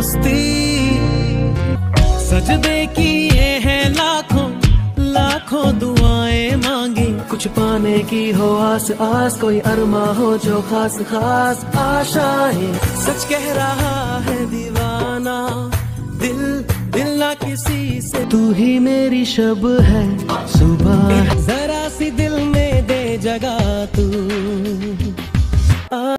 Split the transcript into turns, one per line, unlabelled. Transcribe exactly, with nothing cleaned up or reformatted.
दोस्ती। सजदे किए हैं लाखों लाखों दुआएं मांगी, कुछ पाने की हो आस आस, कोई अरमा हो जो खास खास आशाएं। सच कह रहा है दीवाना दिल, दिल ना किसी से, तू ही मेरी शब है सुबह। जरा सी दिल में दे जगह तू।